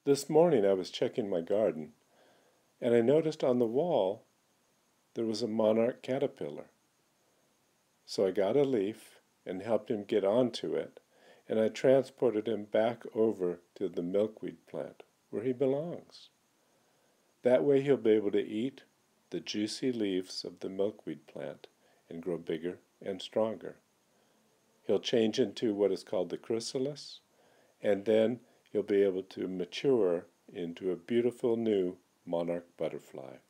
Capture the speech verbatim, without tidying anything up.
This morning I was checking my garden, and I noticed on the wall there was a monarch caterpillar. So I got a leaf and helped him get onto it, and I transported him back over to the milkweed plant, where he belongs. That way he'll be able to eat the juicy leaves of the milkweed plant and grow bigger and stronger. He'll change into what is called the chrysalis, and then he'll be able to mature into a beautiful new monarch butterfly.